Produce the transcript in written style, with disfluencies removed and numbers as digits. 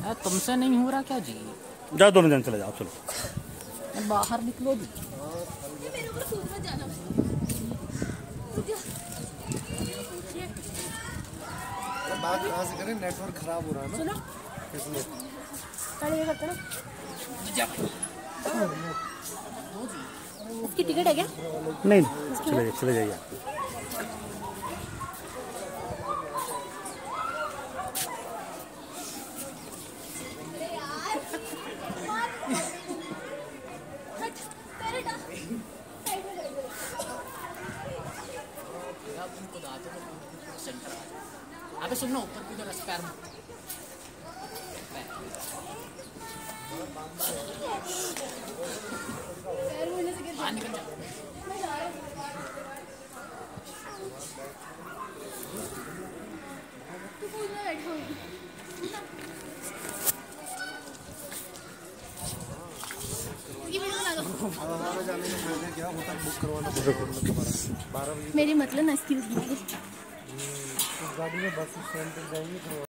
तुमसे नहीं हो रहा क्या जी? जाओ दोनों जन चले जाओ, चलो बाहर निकलो जी। बात कहाँ से करें, नेटवर्क खराब हो रहा है ना इसलिए। इसकी टिकट है क्या? नहीं चले जाइए। अबे सुनना, ऊपर की तरफ पैर में निकल जा। क्या होता है, बुक करवाना पड़ेगा 12 बजे। मेरी मतलब ना, एक्सक्यूज मी, गाड़ी में बस स्टैंड तक जाएंगे तो